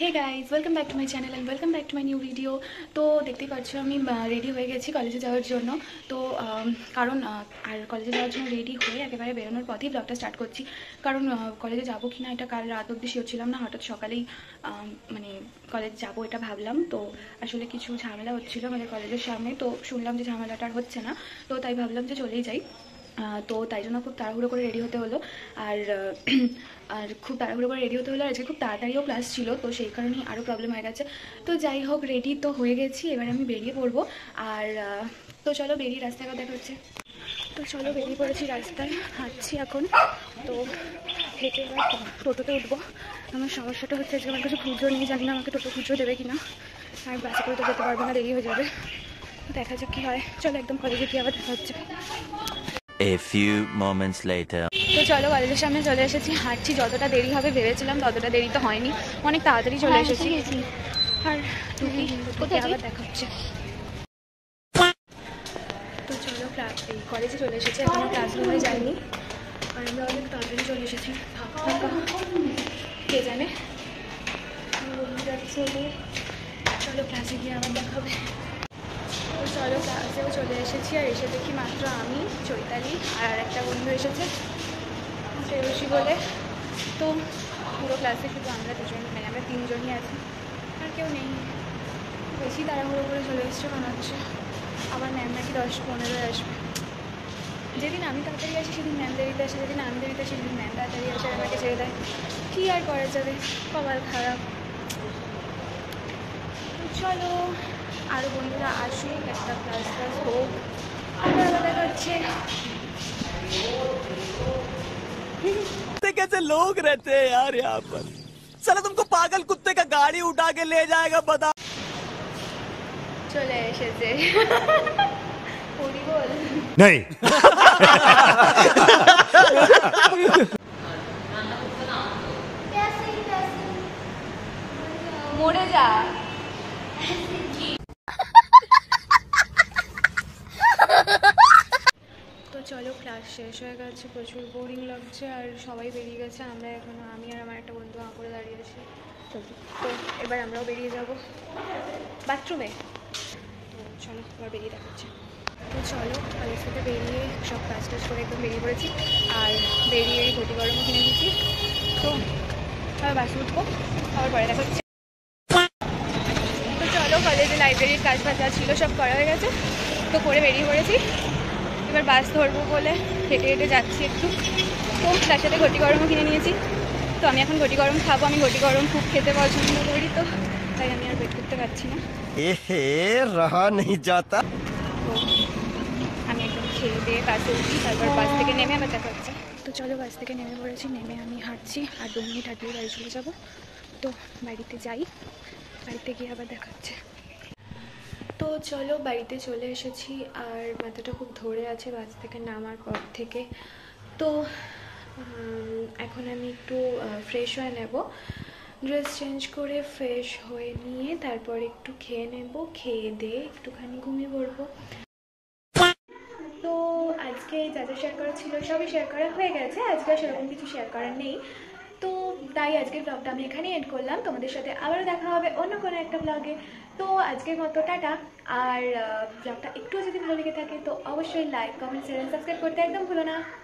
Hey guys welcome back to my channel and welcome back to my new video. তো দেখতেই পাচ্ছ আমি ready হয়ে গেছি কলেজে যাওয়ার জন্য। তো কারণ আর কলেজে যাওয়ার জন্য রেডি হয়ে একেবারে বেরোনোর পথেই ব্লগটা স্টার্ট করছি। কারণ কলেজে যাবো কি না এটা কাল রাত অবধি শিওর ছিলাম না, হঠাৎ সকালেই মানে কলেজ যাবো এটা ভাবলাম। তো আসলে কিছু ঝামেলা হচ্ছিলো আমাদের কলেজের সামনে, তো শুনলাম যে ঝামেলাটা আর হচ্ছে না, তো তাই ভাবলাম যে চলেই যাই। তো তাই জন্য খুব তাড়াহুড়ো করে রেডি হতে হলো। আর আর খুব তাড়াহুড়ো করে রেডি হতে হলো, আজকে খুব তাড়াতাড়িও ক্লাস ছিল, তো সেই কারণেই আরও প্রবলেম হয়ে গেছে। তো যাই হোক, রেডি তো হয়ে গেছি, এবার আমি বেরিয়ে পড়বো। আর তো চলো বেরিয়ে রাস্তায় দেখা হচ্ছে। তো চলো বেরিয়ে পড়েছি, রাস্তায় হাঁটছি এখন। তো হেঁটে এবার টোটোতে উঠবো। আমার সমস্যাটা হচ্ছে আজকে আমার কাছে খুচরো নেই, জানি না আমাকে টোটো খুচরো দেবে কিনা। আর বাসে করে তো যেতে পারবো না, দেরি হয়ে যাবে। দেখা যাক কি হয়। চলো একদম কলেজে গিয়ে আবার দেখা হচ্ছে। A few moments later. তো চলো কলেজের সামনে চলে এসেছি, হাঁটছি। যতটা দেরি হবে ভেবেছিলাম ততটা দেরি তো হয়নি, অনেক তাড়াতাড়ি চলে এসেছি। আর তুমি কোথায় আবার দেখা হচ্ছে। তো চলো এই কলেজে চলে এসেছি, এখনো ক্লাসরুমে যাইনি। আর আমরা অনেক তাড়াতাড়ি চলে এসেছি, কে জানে যাচ্ছে। চলো ক্লাসে গিয়ে আবার দেখা হবে। তো চলো ক্লাসেও চলে এসেছি, আর এসে দেখি মাত্র আমি, চৈতালি আর একটা বন্ধু এসেছে শ্রেয়সী বলে। তো পুরো ক্লাসে শুধু আমরা দুজন, মানে আমরা তিনজনই আছি, আর কেউ নেই। বেশি তাড়াহুড়ো করে চলে এসছে মনে হচ্ছে। আবার ম্যাম নাকি 10-15 আসবে। যেদিন আমি তাড়াতাড়ি আসি সেদিন ম্যাম দেরিতে আসে, যেদিন আমি দেরিতে আসি সেদিন ম্যাম তাড়াতাড়ি আসে, আমাকে ছেড়ে দেয়। কী আর করা যাবে, কপাল খারাপ। চলো আরও বন্ধুরা আসুক, একটা ক্লাস হোক, আবার দেখা হচ্ছে। कैसे लोग रहते हैं यार यहाँ पर। साला तुमको पागल कुत्ते का गाड़ी उठा के ले जाएगा बता। চলে এসেছে বল नहीं। মরে যা। তো চলো ক্লাস শেষ হয়ে গেছে, প্রচুর বোরিং লাগছে, আর সবাই বেরিয়ে গেছে। আমরা এখনো, আমি আর আমার একটা বন্ধু করে দাঁড়িয়ে আছি। তো এবার আমরাও বেরিয়ে যাব বাথরুমে। তো চলো এবার বেরিয়ে দেখাচ্ছে। তো চলো কলেজ থেকে বেরিয়ে সব কাজ টাজ করে একদম বেরিয়ে পড়েছি, আর বেরিয়ে ঘটি গরমও কিনে দিচ্ছি। তো আবার বাসে উঠবো, আবার পরে দেখা হচ্ছে। তো চলো কলেজে লাইব্রেরির কাজ বাজ ছিল, সব করা হয়ে গেছে, তো করে বেরিয়ে পড়েছি। এবার বাস ধরবো বলে হেঁটে হেঁটে যাচ্ছি একটু। তো তার সাথে ঘটি গরমও কিনে নিয়েছি। তো আমি এখন ঘটি গরম খাবো, আমি ঘটি গরম খুব খেতে পছন্দ করি, তো তাই আমি আর ওয়েট করতে পারছি না। रहा नहीं जाता। তো আমি একদম খেয়ে দিয়ে বাসে উঠি, তারপর বাস থেকে নেমে আবার দেখা হচ্ছে। তো চলো বাস থেকে নেমে পড়েছি, নেমে আমি হাঁটছি, আর 2 মিনিট হাঁটলেই বাড়ি চলে যাবো। তো বাড়িতে যাই, বাড়িতে গিয়ে আবার দেখা হচ্ছে। তো চলো বাড়িতে চলে এসেছি, আর মাথাটা খুব ধরে আছে বাস থেকে নামার পর থেকে। তো এখন আমি একটু ফ্রেশ হয়ে নেব, ড্রেস চেঞ্জ করে ফ্রেশ হয়ে নিয়ে তারপর একটু খেয়ে নেব, খেয়ে দিয়ে একটুখানি ঘুমিয়ে পড়বো। তো আজকে যা যা শেয়ার করা ছিল সবই শেয়ার করা হয়ে গেছে, আজকে সেরকম কিছু শেয়ার করার নেই। তো তাই আজকের ব্লগটা আমি এখানেই এন্ড করলাম। তোমাদের সাথে আবারও দেখা হবে অন্য কোনো একটা ব্লগে। তো আজকের মতো টাটা। আর ব্লগটা একটু যদি ভালো লেগে থাকে তো অবশ্যই লাইক, কমেন্ট, শেয়ার, সাবস্ক্রাইব করতে একদম ভুলো না।